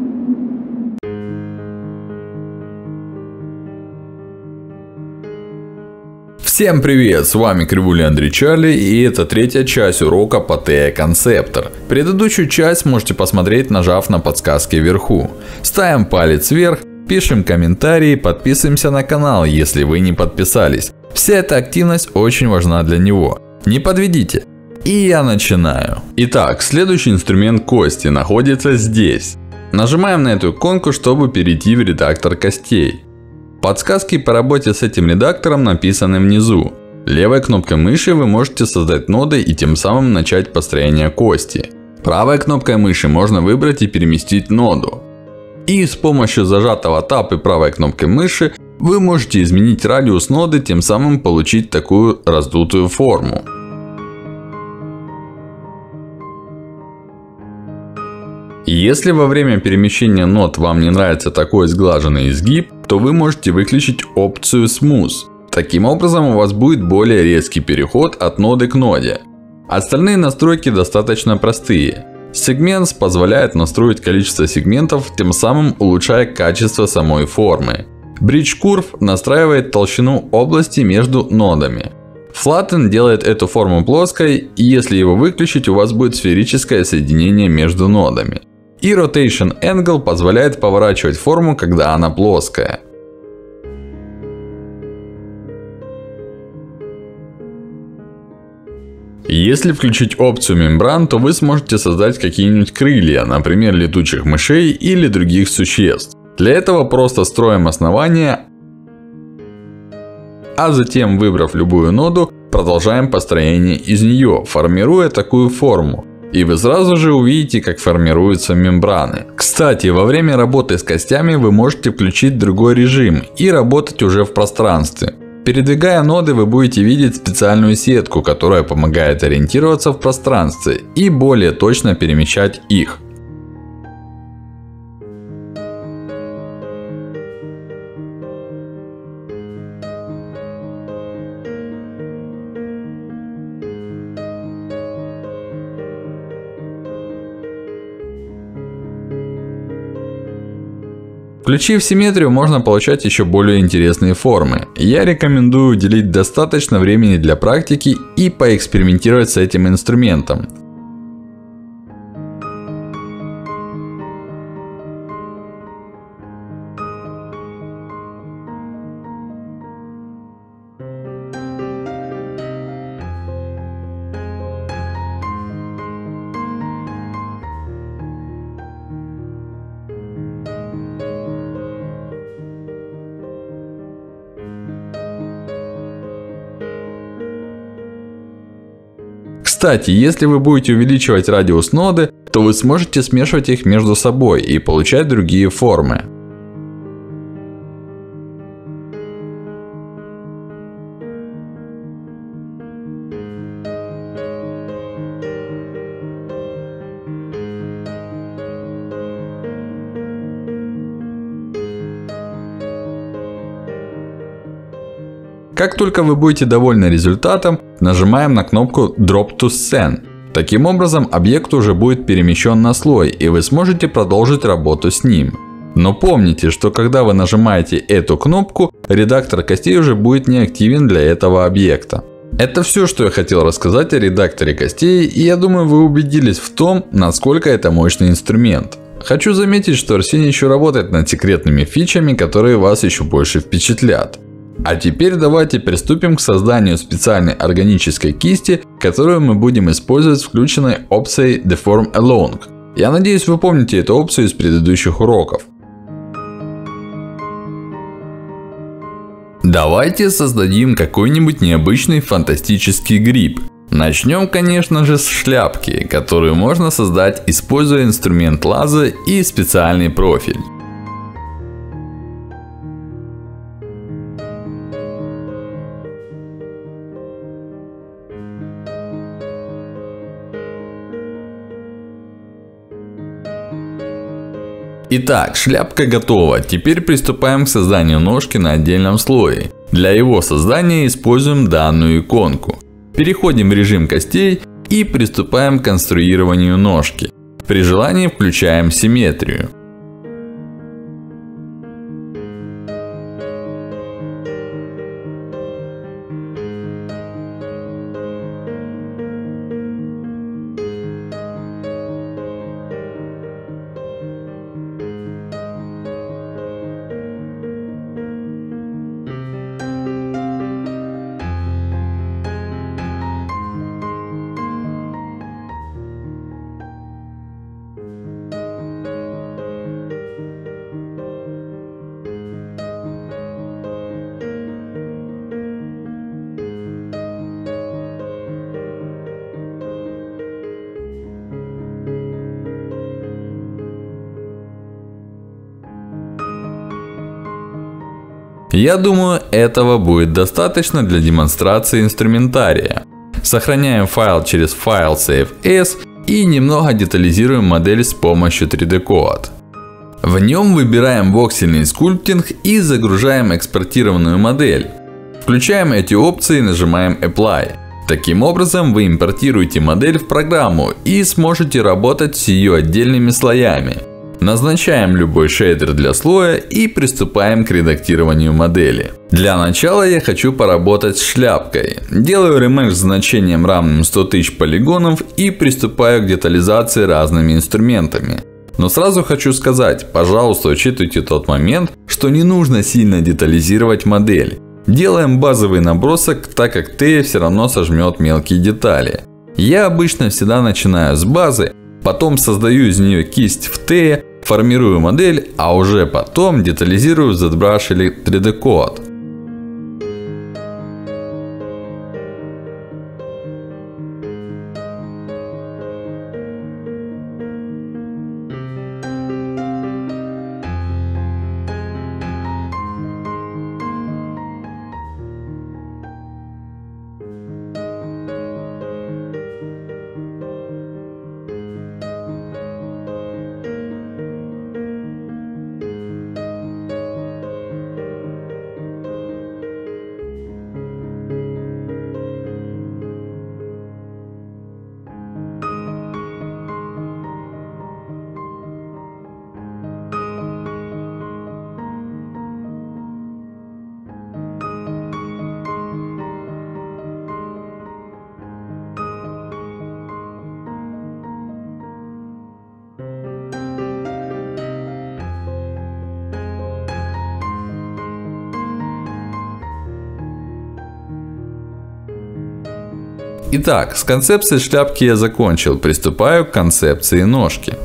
Всем привет, с вами Кривуля Андрей Чарли, и это третья часть урока по TE Conceptor. Предыдущую часть можете посмотреть, нажав на подсказки вверху. Ставим палец вверх, пишем комментарии, подписываемся на канал, если вы не подписались. Вся эта активность очень важна для него. Не подведите. И я начинаю. Итак, следующий инструмент кости находится здесь. Нажимаем на эту иконку, чтобы перейти в редактор костей. Подсказки по работе с этим редактором написаны внизу. Левой кнопкой мыши вы можете создать ноды и тем самым начать построение кости. Правой кнопкой мыши можно выбрать и переместить ноду. И с помощью зажатого Tab и правой кнопкой мыши вы можете изменить радиус ноды, тем самым получить такую раздутую форму. Если во время перемещения нод вам не нравится такой сглаженный изгиб, то вы можете выключить опцию Smooth. Таким образом у вас будет более резкий переход от ноды к ноде. Остальные настройки достаточно простые. Segments позволяет настроить количество сегментов, тем самым улучшая качество самой формы. Bridge Curve настраивает толщину области между нодами. Flatten делает эту форму плоской, и если его выключить, у вас будет сферическое соединение между нодами. И Rotation Angle позволяет поворачивать форму, когда она плоская. Если включить опцию мембран, то вы сможете создать какие-нибудь крылья, например, летучих мышей или других существ. Для этого просто строим основание, а затем, выбрав любую ноду, продолжаем построение из нее, формируя такую форму. И вы сразу же увидите, как формируются мембраны. Кстати, во время работы с костями вы можете включить другой режим и работать уже в пространстве. Передвигая ноды, вы будете видеть специальную сетку, которая помогает ориентироваться в пространстве и более точно перемещать их. Включив симметрию, можно получать еще более интересные формы. Я рекомендую уделить достаточно времени для практики и поэкспериментировать с этим инструментом. Кстати, если вы будете увеличивать радиус ноды, то вы сможете смешивать их между собой и получать другие формы. Как только вы будете довольны результатом, нажимаем на кнопку Drop to Scene. Таким образом, объект уже будет перемещен на слой, и вы сможете продолжить работу с ним. Но помните, что когда вы нажимаете эту кнопку, редактор костей уже будет неактивен для этого объекта. Это все, что я хотел рассказать о редакторе костей, и я думаю, вы убедились в том, насколько это мощный инструмент. Хочу заметить, что Арсений еще работает над секретными фичами, которые вас еще больше впечатлят. А теперь давайте приступим к созданию специальной органической кисти, которую мы будем использовать с включенной опцией Deform Along. Я надеюсь, вы помните эту опцию из предыдущих уроков. Давайте создадим какой-нибудь необычный фантастический гриб. Начнем, конечно же, с шляпки, которую можно создать, используя инструмент лаза и специальный профиль. Итак, шляпка готова. Теперь приступаем к созданию ножки на отдельном слое. Для его создания используем данную иконку. Переходим в режим костей и приступаем к конструированию ножки. При желании включаем симметрию. Я думаю, этого будет достаточно для демонстрации инструментария. Сохраняем файл через файл Save As и немного детализируем модель с помощью 3D Code. В нем выбираем воксельный скульптинг и загружаем экспортированную модель. Включаем эти опции и нажимаем Apply. Таким образом вы импортируете модель в программу и сможете работать с ее отдельными слоями. Назначаем любой шейдер для слоя и приступаем к редактированию модели. Для начала я хочу поработать с шляпкой. Делаю ремеш с значением равным 100 тысяч полигонов и приступаю к детализации разными инструментами. Но сразу хочу сказать, пожалуйста, учитывайте тот момент, что не нужно сильно детализировать модель. Делаем базовый набросок, так как Тея все равно сожмет мелкие детали. Я обычно всегда начинаю с базы, потом создаю из нее кисть в Тея, формирую модель, а уже потом детализирую в ZBrush или 3D Code. Итак, с концепцией шляпки я закончил, приступаю к концепции ножки.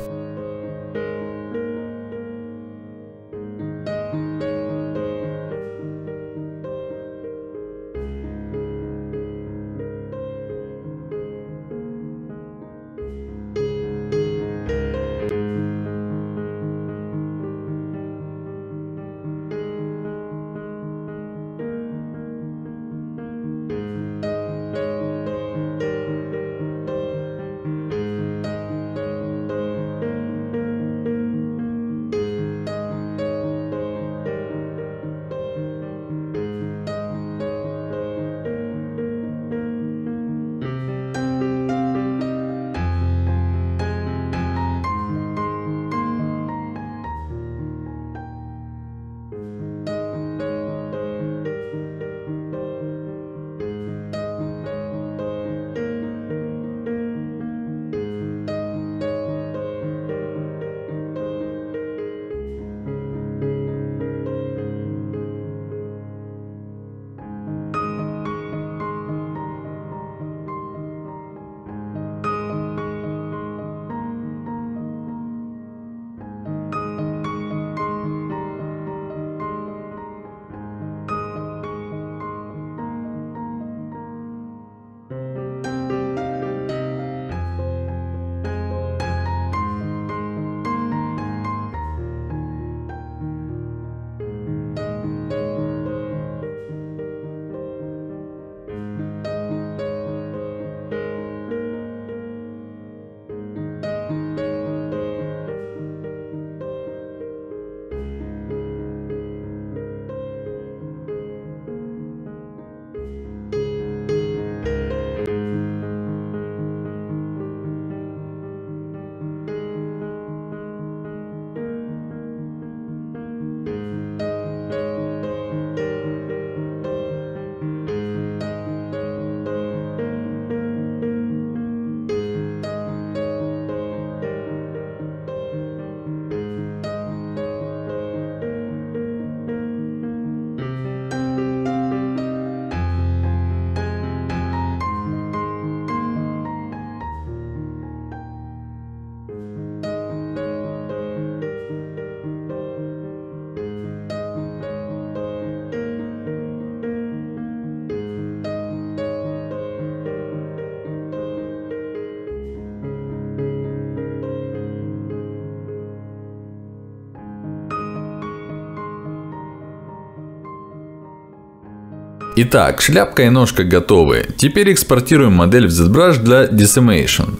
Итак, шляпка и ножка готовы. Теперь экспортируем модель в ZBrush для Decimation.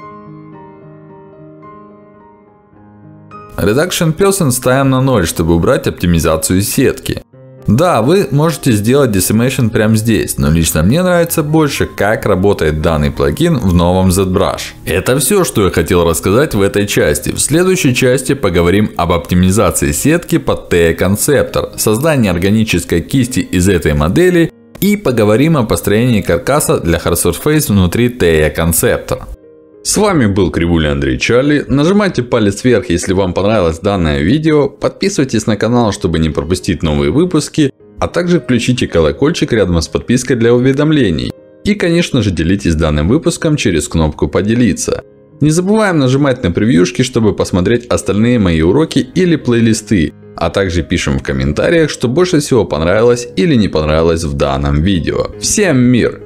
Reduction Person ставим на 0, чтобы убрать оптимизацию сетки. Да, вы можете сделать Decimation прямо здесь, но лично мне нравится больше, как работает данный плагин в новом ZBrush. Это все, что я хотел рассказать в этой части. В следующей части поговорим об оптимизации сетки под TE Conceptor, создании органической кисти из этой модели и поговорим о построении каркаса для Hard Surface внутри TE Conceptor. С вами был Кривуля Андрей Чарли. Нажимайте палец вверх, если вам понравилось данное видео. Подписывайтесь на канал, чтобы не пропустить новые выпуски. А также включите колокольчик рядом с подпиской для уведомлений. И, конечно же, делитесь данным выпуском через кнопку «Поделиться». Не забываем нажимать на превьюшки, чтобы посмотреть остальные мои уроки или плейлисты. А также пишем в комментариях, что больше всего понравилось или не понравилось в данном видео. Всем мир!